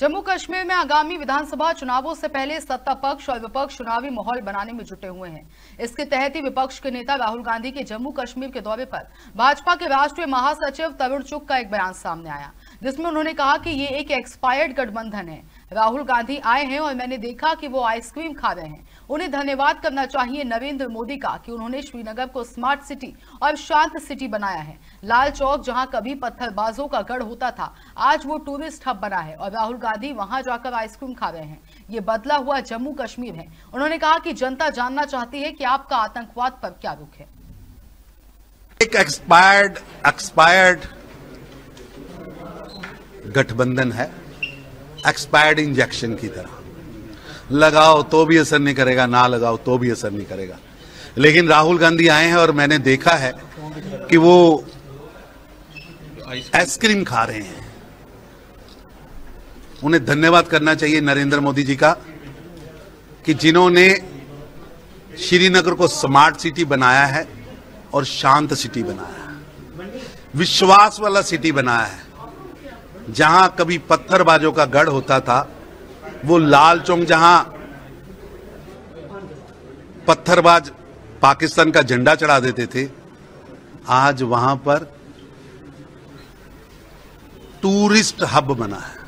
जम्मू कश्मीर में आगामी विधानसभा चुनावों से पहले सत्ता पक्ष और विपक्ष चुनावी माहौल बनाने में जुटे हुए हैं। इसके तहत ही विपक्ष के नेता राहुल गांधी के जम्मू कश्मीर के दौरे पर भाजपा के राष्ट्रीय महासचिव तरुण चुग का एक बयान सामने आया, जिसमें उन्होंने कहा कि ये एक एक्सपायर्ड गठबंधन है। राहुल गांधी आए हैं और मैंने देखा कि वो आइसक्रीम खा रहे हैं। उन्हें धन्यवाद करना चाहिए नरेंद्र मोदी का कि उन्होंने श्रीनगर को स्मार्ट सिटी और शांत सिटी बनाया है। लाल चौक जहां कभी पत्थरबाजों का गढ़ होता था, आज वो टूरिस्ट हब बना है और राहुल गांधी वहां जाकर आइसक्रीम खा रहे हैं। ये बदला हुआ जम्मू कश्मीर है। उन्होंने कहा कि जनता जानना चाहती है कि आपका आतंकवाद पर क्या रुख है। एक एक्सपायर्ड गठबंधन है, एक्सपायर्ड इंजेक्शन की तरह। लगाओ तो भी असर नहीं करेगा, ना लगाओ तो भी असर नहीं करेगा। लेकिन राहुल गांधी आए हैं और मैंने देखा है कि वो आइसक्रीम खा रहे हैं। उन्हें धन्यवाद करना चाहिए नरेंद्र मोदी जी का कि जिन्होंने श्रीनगर को स्मार्ट सिटी बनाया है और शांत सिटी बनाया है, विश्वास वाला सिटी बनाया है। जहां कभी पत्थरबाजों का गढ़ होता था, वो लाल चौक जहां पत्थरबाज पाकिस्तान का झंडा चढ़ा देते थे, आज वहां पर टूरिस्ट हब बना है।